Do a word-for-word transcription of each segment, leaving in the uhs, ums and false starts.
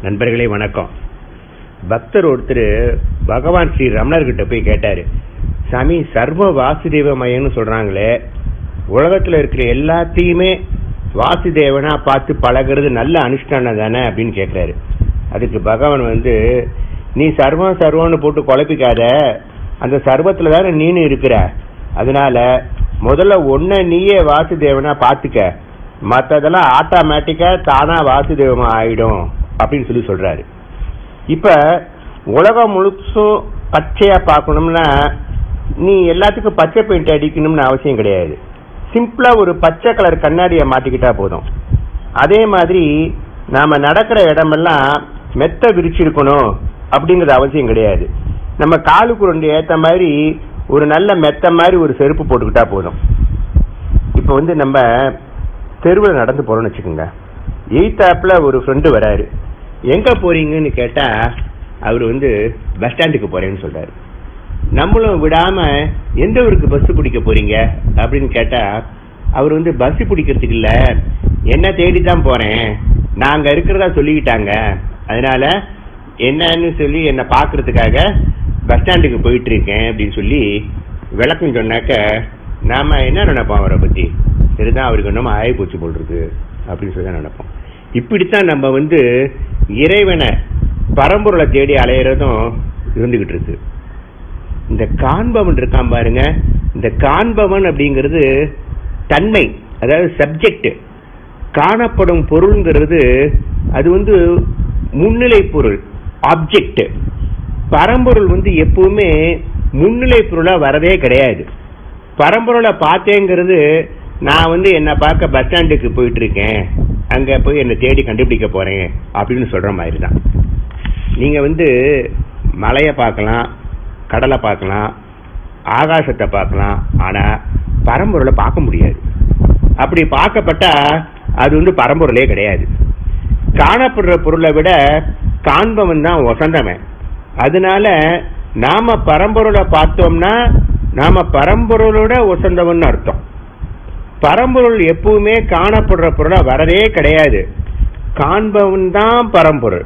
நண்பர்களே வணக்கம். பக்தர் ஒருத்தர் பகவான் ஸ்ரீ ரமணர்கிட்ட போய் கேட்டாரு, சாமி சர்வ வாசுதேவமயன்னு சொல்றாங்களே, உலகத்துல இருக்கிற எல்லாத்தையுமே வாசுதேவனா பார்த்து பழகிறது நல்ல அனுஷ்டானம் தானே அப்படின்னு கேட்கிறாரு. அதுக்கு பகவான் வந்து, நீ சர்வம் சர்வம்னு போட்டு குழப்பிக்காத, அந்த சர்வத்துல தானே நீனு இருக்கிற, அதனால முதல்ல ஒன்ன நீயே வாசுதேவனா பாத்துக்க, மற்றதெல்லாம் ஆட்டோமேட்டிக்கா தானா வாசுதேவமா ஆயிடும் அப்படின்னு சொல்லி சொல்றாரு. இப்ப உலகம் முழுசும் பச்சையா பார்க்கணும்னா நீ எல்லாத்துக்கும் பச்சை பெயிண்ட் அடிக்கணும்னு அவசியம் கிடையாது. சிம்பிளா ஒரு பச்சை கலர் கண்ணாடியை மாட்டிக்கிட்டா போதும். அதே மாதிரி நாம நடக்கிற இடமெல்லாம் மெத்த விரிச்சிருக்கணும் அப்படிங்கிறது அவசியம் கிடையாது. நம்ம காலுக்கு ரெண்டு ஏத்த மாதிரி ஒரு நல்ல மெத்த மாதிரி ஒரு செருப்பு போட்டுக்கிட்டா போதும். இப்ப வந்து நம்ம தெருவில் நடந்து போறோம்னு வச்சுக்கோங்க. எய்தாப்ல ஒரு ஃப்ரெண்டு வராரு. எங்க போறீங்கன்னு கேட்டா அவர் வந்து பஸ் ஸ்டாண்டுக்கு போறேன்னு சொல்றாரு. நம்மளும் விடாம எந்த ஊருக்கு பஸ் பிடிக்க போறீங்க அப்படின்னு கேட்டா அவர் வந்து பஸ் பிடிக்கிறதுக்கு இல்ல, என்ன தேடிதான் போறேன், நாங்க இருக்கிறதா சொல்லிக்கிட்டாங்க, அதனால என்னன்னு சொல்லி என்ன பாக்குறதுக்காக பஸ் ஸ்டாண்டுக்கு போயிட்டு இருக்கேன் அப்படின்னு சொல்லி விளக்கம் சொன்னாக்க நாம என்ன நினைப்போம், அவரை பத்தி சரிதான் அவருக்கு என்னமோ ஆய போச்சு போல் இருக்கு அப்படின்னு சொல்லி நினைப்போம். இப்படித்தான் நம்ம வந்து இறைவனை பரம்பொருளை தேடி அலையிறதும் இருந்துகிட்டு இருக்கு. இந்த காண்பவன் இருக்கான் பாருங்க, இந்த காண்பவன் அப்படிங்கிறது தன்மை, அதாவது சப்ஜெக்ட். காணப்படும் பொருள்ங்கிறது அது வந்து முன்னிலை பொருள், ஆப்ஜெக்ட். பரம்பொருள் வந்து எப்பவுமே முன்னிலை பொருளா வரதே கிடையாது. பரம்பொருளை பார்த்தேங்கிறது நான் வந்து என்ன பார்க்க பஸ் ஸ்டாண்டுக்கு போயிட்டு இருக்கேன், அங்க போய் என்ன தேடி கண்டுபிடிக்க போறேன் அப்படின்னு சொல்ற மாதிரி தான். நீங்க வந்து மலையை பார்க்கலாம், கடலை பார்க்கலாம், ஆகாசத்தை பார்க்கலாம், ஆனா பரம்பொருளை பார்க்க முடியாது. அப்படி பார்க்கப்பட்டா அது வந்து பரம்பொருளே கிடையாது. காணப்படுற பொருளை விட காண்பவன் தான் வசந்தவன். அதனால நாம பரம்பொருளை பார்த்தோம்னா நாம பரம்பொருளோட வசந்தவன் அர்த்தம். பரம்பொருள் எப்பவுமே காணப்படுற பொருளா வரதே கிடையாது. காண்பவன் தான் பரம்பொருள்.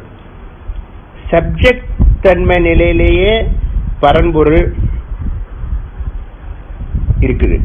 சப்ஜெக்ட் தன்மை நிலையிலேயே பரம்பொருள் இருக்குது.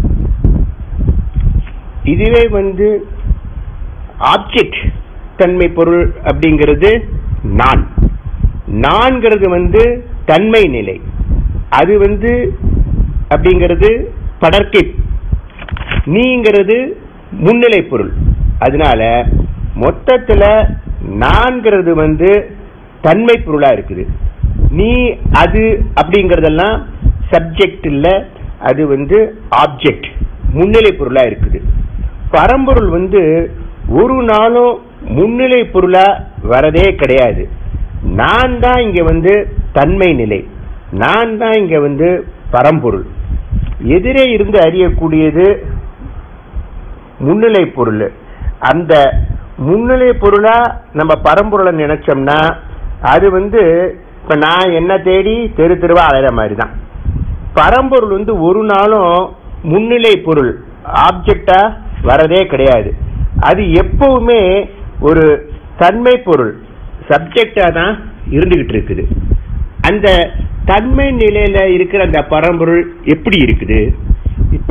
இதுவே வந்து ஆப்ஜெக்ட் தன்மை பொருள் அப்படிங்கிறது நான். நான்கிறது வந்து தன்மை நிலை, அது வந்து அப்படிங்கிறது படர்க்கை, நீங்கிறது முன்னிலை பொருள். அதனால மொத்தத்துல நான்கிறது வந்து தன்மை பொருளா இருக்குது. நீ அது அப்படிங்கறதெல்லாம் சப்ஜெக்ட் இல்ல, அது வந்து ஆப்ஜெக்ட், முன்னிலை பொருளா இருக்குது. பரம்பொருள் வந்து ஒரு நாளும் முன்னிலை பொருளா வரதே கிடையாது. நான் தான் இங்க வந்து தன்மை நிலை, நான் தான் இங்க வந்து பரம்பொருள். எதிரே இருந்து அறியக்கூடியது முன்னிலை பொருள். அந்த முன்னிலை பொருளா நம்ம பரம்பொருளை நினைச்சோம்னா அது வந்து இப்ப நான் என்ன தேடி தெரு தெருவா அலைற மாதிரி தான். பரம்பொருள் வந்து ஒரு நாளும் முன்னிலை பொருள் ஆப்ஜெக்டா வரதே கிடையாது. அது எப்பவுமே ஒரு தன்மை பொருள் சப்ஜெக்டா தான் இருந்துகிட்டு இருக்குது. அந்த தன்மை நிலையில இருக்கிற அந்த பரம்பொருள் எப்படி இருக்குது? இப்ப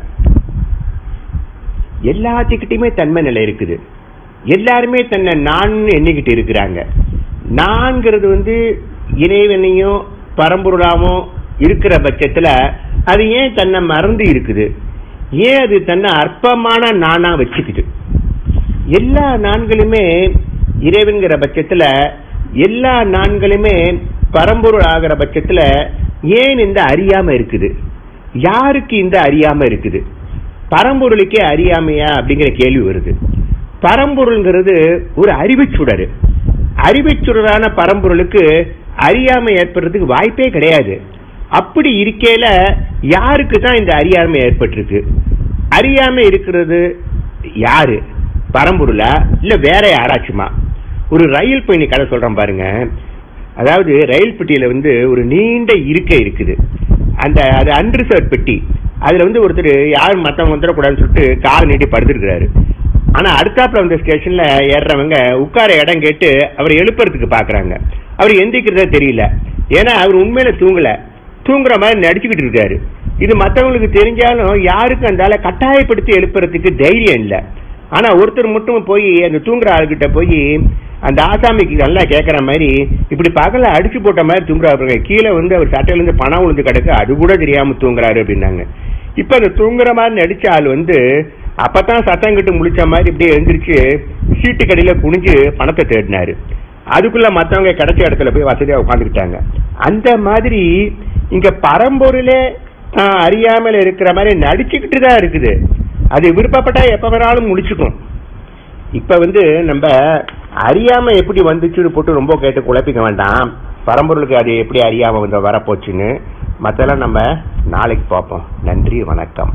எல்லாத்துக்கிட்டையுமே தன்மை நிலை இருக்குது. எல்லாருமே தன்னை நான் எண்ணிக்கிட்டு இருக்கிறாங்க. நான்கிறது வந்து இறைவனையும் பரம்பொருளாவும் இருக்கிற பட்சத்துல அது ஏன் தன்னை மறந்து இருக்குது? ஏன் அது தன்னை அற்பமான நானா வச்சுக்குது? எல்லா நான்களுமே இறைவன்கிற பட்சத்துல, எல்லா நான்களுமே பரம்பொருள் ஆகிற பட்சத்துல ஏன் இந்த அறியாம இருக்குது? யாருக்கு இந்த அறியாம இருக்குது? பரம்பொருளுக்கே அறியாமையா அப்படிங்கிற கேள்வி வருது. பரம்பொருள்ங்கிறது ஒரு அறிவுச்சுடரு. அறிவுச்சுடரான பரம்பொருளுக்கு அறியாமை ஏற்படுறதுக்கு வாய்ப்பே கிடையாது. அப்படி இருக்கையில யாருக்கு தான் இந்த அறியாமை ஏற்பட்டிருக்கு? அறியாமை இருக்கிறது யாரு? பரம்பொருளா இல்ல வேற யாராச்சுமா? ஒரு ரயில் பயணி கதை சொல்றேன் பாருங்க. அதாவது ரயில் பெட்டியில வந்து ஒரு நீண்ட இருக்கை இருக்குது. அந்த அது அன்ரிசர்வ் பெட்டி. அதுல வந்து ஒருத்தர் யாரும் மத்தவங்க வந்துடக்கூடாதுன்னு சொல்லிட்டு கால் நீட்டி படுத்துருக்கிறாரு. ஆனா அடுத்தாப்புல அந்த ஸ்டேஷன்ல ஏறுறவங்க உட்கார இடம் கேட்டு அவர் எழுப்புறதுக்கு பாக்குறாங்க. அவர் எந்திரிக்கிறதா தெரியல. ஏன்னா அவர் உண்மையில தூங்கல, தூங்குற மாதிரி நடிச்சுக்கிட்டு இருக்காரு. இது மற்றவங்களுக்கு தெரிஞ்சாலும் யாருக்கும் அந்த கட்டாயப்படுத்தி எழுப்புறதுக்கு தைரியம் இல்லை. ஆனா ஒருத்தர் மட்டும் போய் அந்த தூங்குற ஆளுகிட்ட போய் அந்த ஆசாமிக்கு நல்லா கேட்கற மாதிரி இப்படி பகல அடிச்சு போட்ட மாதிரி தூங்குறாரு, கீழே வந்து அவர் சட்டையில இருந்து பணம் விழுந்து கிடக்கு, அது கூட தெரியாம தூங்குறாரு அப்படின்னாங்க. இப்ப அந்த தூங்குற மாதிரி நடிச்ச ஆள் வந்து அப்பதான் சத்தம் கிட்டு முழிச்ச மாதிரி இப்படியே எழுந்திரிச்சு சீட்டு கடையில குனிஞ்சு பணத்தை தேடினாரு. அதுக்குள்ள மத்தவங்க கிடைச்ச இடத்துல போய் வசதியா உட்காந்துக்கிட்டாங்க. அந்த மாதிரி இங்க பரம்பொருளே அறியாமல் இருக்கிற மாதிரி நடிச்சுக்கிட்டு தான் இருக்குது. அது விருப்பப்பட்டா எப்ப வேணாலும் முடிச்சுக்கும். இப்ப வந்து நம்ம அறியாம எப்படி வந்துச்சுன்னு போட்டு ரொம்ப கேட்டு குழப்பிக்க வேண்டாம். பரம்பொருளுக்கு அது எப்படி அறியாம வந்து வரப்போச்சுன்னு மத்தெல்லாம் நம்ம நாளைக்கு பார்ப்போம். நன்றி, வணக்கம்.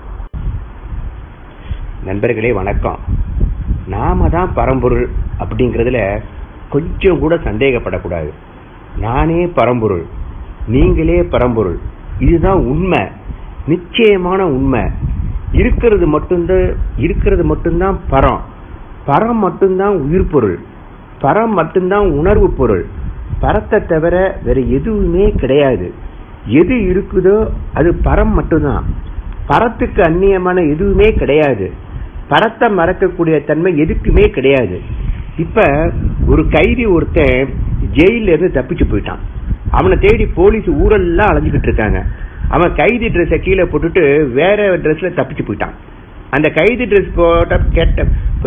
நண்பர்களே வணக்கம். நாம தான் பரம்பொருள் அப்படிங்கறதுல கொஞ்சம் கூட சந்தேகப்படக்கூடாது. நானே பரம்பொருள், நீங்களே பரம்பொருள், இதுதான் உண்மை, நிச்சயமான உண்மை. இருக்கிறது மட்டும்தான் இருக்கிறது மட்டும்தான் பரம். பரம் மட்டும்தான் உயிர் பொருள். பரம் மட்டும்தான் உணர்வு பொருள். பரத்தை தவிர வேற எதுவுமே கிடையாது. எது இருக்குதோ அது பரம் மட்டும்தான். பரத்துக்கு அந்நியமான எதுவுமே கிடையாது. பரத்தை மறக்கக்கூடிய தன்மை எதுக்குமே கிடையாது. இப்ப ஒரு கைதி ஒருத்தன் ஜெயில இருந்து தப்பிச்சு போயிட்டான். அவனை தேடி போலீஸ் ஊரெல்லாம் அலைஞ்சுக்கிட்டு இருக்காங்க. அவன் கைதி ட்ரெஸ்ஸை கீழே போட்டுட்டு வேற ட்ரெஸ்ல தப்பிச்சு போயிட்டான். அந்த கைதி ட்ரெஸ் போட்ட கேட்ட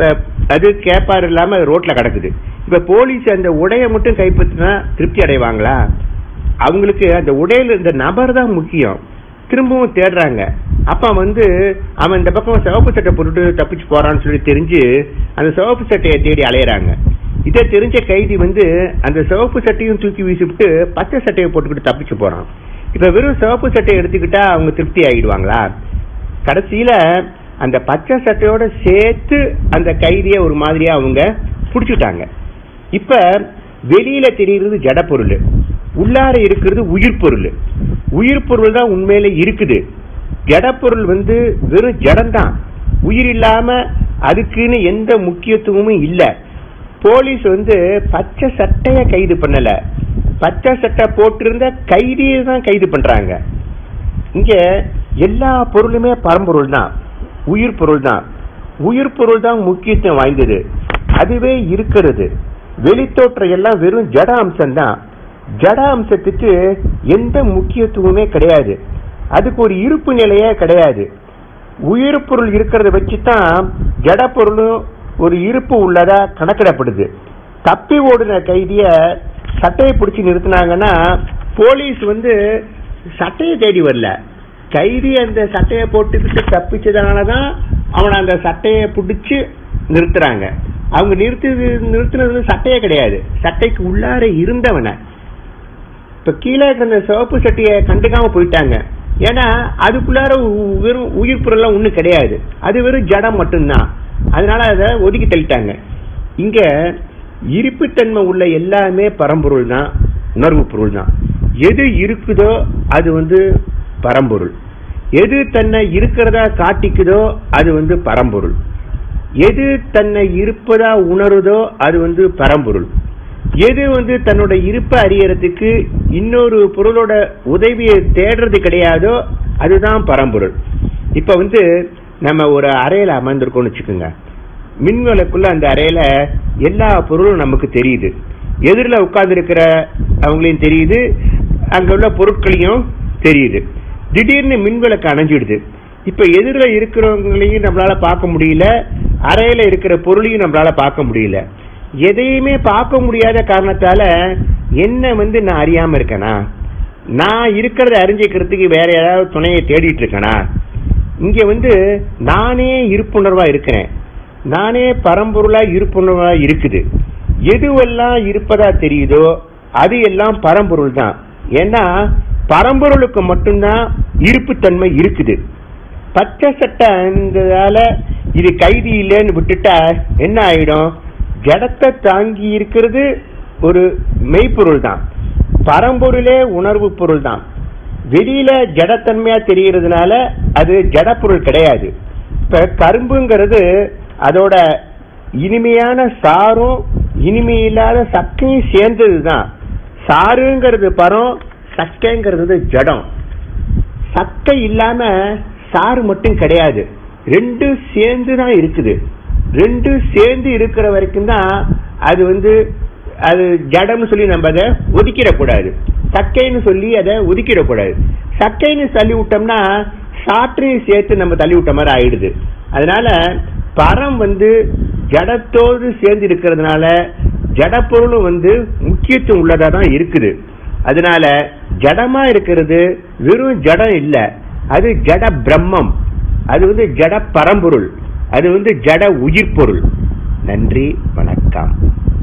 அது கேப்பாரு இல்லாம ரோட்ல கிடக்குது. இப்ப போலீஸ் அந்த உடைய மட்டும் கைப்பற்றினா திருப்தி அடைவாங்களா? அவங்களுக்கு அந்த உடையில இந்த நபர் தான் முக்கியம். திரும்பவும் தேடுறாங்க. அப்ப வந்து அவன் இந்த பக்கம் சிவப்பு சட்டை போட்டுட்டு தப்பிச்சு போறான்னு சொல்லி தெரிஞ்சு அந்த சிவப்பு சட்டையை தேடி அலையறாங்க. இதை தெரிஞ்ச கைதி வந்து அந்த சிவப்பு சட்டையும் தூக்கி வீசிவிட்டு பச்சை சட்டையை போட்டுக்கிட்டு தப்பிச்சு போறான். இப்ப வெறும் சிவப்பு சட்டையை எடுத்துக்கிட்டா அவங்க திருப்தி ஆகிடுவாங்களா? கடைசியில அந்த பச்சை சட்டையோட சேர்த்து அந்த கைதியை ஒரு மாதிரியா அவங்க புடிச்சுட்டாங்க. இப்ப வெளியில தெரிகிறது ஜட பொருள், உள்ளார இருக்கிறது உயிர் பொருள். உயிர் பொருள் தான் உண்மையில இருக்குது. ஜட பொருள் வந்து வெறும் ஜடம்தான், உயிர் இல்லாம அதுக்குன்னு எந்த முக்கியத்துவமும் இல்ல. போலீஸ் வந்து பச்சை சட்டைய கைது பண்ணல, பச்சை சட்டை போட்டிருந்த கைதியை தான் கைது பண்றாங்க. இங்க எல்லா பொருளுமே பரம்பொருள் தான், உயிர் பொருள் தான். உயிர் பொருள் தான் முக்கியத்துவம் வாய்ந்தது, அதுவே இருக்கிறது. வெளித்தோற்றம் எல்லாம் வெறும் ஜட அம்சம் தான். ஜட அம்சத்துக்கு எந்த முக்கியத்துவமே கிடையாது, அதுக்கு ஒரு இருப்பு நிலையே கிடையாது. உயிர் பொருள் இருக்கிறத வச்சுதான் ஜட பொருளும் ஒரு இருப்பு உள்ளதா கணக்கிடப்படுது. தப்பி ஓடுன கைதிய சட்டையை பிடிச்சி நிறுத்தினாங்கன்னா போலீஸ் வந்து சட்டையை தேடி வரல, கைதி அந்த சட்டையை போட்டுக்கிட்டு தப்பிச்சதுனாலதான் அவனை அந்த சட்டையை பிடிச்சு நிறுத்துறாங்க. அவங்க நிறுத்தி நிறுத்தினது சட்டையே கிடையாது, சட்டைக்கு உள்ளார இருந்தவனை. இப்ப கீழே அந்த சிவப்பு சட்டையை கண்டுக்காம போயிட்டாங்க. ஏன்னா அதுக்குள்ளார வெறும் உயிர் பொருள் ஒண்ணு கிடையாது, அது வெறும் ஜடம் மட்டும்தான். அதனால அதை ஒதுக்கி தள்ளிட்டாங்க. இங்க இருப்புத்தன்மை உள்ள எல்லாமே பரம்பொருள் தான், உணர்வு பொருள் தான். எது இருக்குதோ அது வந்து பரம்பொருள். எது தன்னை இருக்கிறதா காட்டிக்குதோ அது வந்து பரம்பொருள். எது தன்னை இருப்பதா உணருதோ அது வந்து பரம்பொருள். எது வந்து தன்னோட இருப்பை அறியறதுக்கு இன்னொரு பொருளோட உதவியை தேடுறது கிடையாதோ அதுதான் பரம்பொருள். இப்ப வந்து நம்ம ஒரு அறையில அமர்ந்திருக்கோம்னு வச்சுக்கோங்க. மின்விளக்குள்ள அந்த அறையில எல்லா பொருளும் நமக்கு தெரியுது. எதிரில உட்கார்ந்து இருக்கிற அவங்களையும் தெரியுது, அங்க உள்ள பொருட்களையும் தெரியுது. திடீர்னு மின்விளக்கு அணைஞ்சிடுது. இப்ப எதிரில இருக்கிறவங்களையும் நம்மளால பார்க்க முடியல, அறையில இருக்கிற பொருளையும் நம்மளால பார்க்க முடியல. எதையுமே பார்க்க முடியாத காரணத்தால என்ன வந்து நான் அறியாம இருக்கேனா, நான் இருக்கிறத அறிஞ்சிக்கிறதுக்கு வேற ஏதாவது துணையை தேடிட்டு இருக்கேனா? இங்க வந்து நானே இருப்புணர்வா இருக்கிறேன், நானே பரம்பொருளா இருப்புணர்வா இருக்குது. எதுவெல்லாம் இருப்பதா தெரியுதோ அது எல்லாம் பரம்பொருள் தான். ஏன்னா பரம்பொருளுக்கு மட்டும்தான் இருப்புத்தன்மை இருக்குது. பச்சை சட்டை அணிந்ததால இது கைதி இல்லைன்னு விட்டுட்டா என்ன ஆயிடும்? ஜடத்தை தாங்கி இருக்கிறது ஒரு மெய்ப்பொருள் தான், பரம்பொருளே உணர்வு பொருள் தான். வெளியில ஜடத்தன்மையா தெரிகிறதுனால அது ஜட பொருள் கிடையாது. இப்ப கரும்புங்கிறது அதோட இனிமையான சாரும் இனிமையில்லாத சக்கையும் சேர்ந்ததுதான். சாருங்கிறது பரம், சக்கைங்கிறது ஜடம். சக்கை இல்லாம சாறு மட்டும் கிடையாது, ரெண்டு சேர்ந்து தான் இருக்குது. ரெண்டு சேர்ந்து இருக்கிற வரைக்கும் தான் அது வந்து அது ஜடம்னு சொல்லி நம்ம அதை ஒதுக்கிடக்கூடாது, சக்கைன்னு சொல்லி அதை ஒதுக்கிடக்கூடாது. சக்கைன்னு தள்ளி விட்டோம்னா சாற்றையும் சேர்த்து நம்ம தள்ளி விட்ட மாதிரி ஆயிடுது. அதனால பரம் வந்து ஜடத்தோடு சேர்ந்து இருக்கிறதுனால ஜடப்பொருளும் வந்து முக்கியத்துவம் உள்ளதா தான் இருக்குது. அதனால ஜடமா இருக்கிறது வெறும் ஜடம் இல்ல, அது ஜட பிரம்மம், அது வந்து ஜட பரம்பொருள், அது வந்து ஜட உயிர் பொருள். நன்றி, வணக்கம்.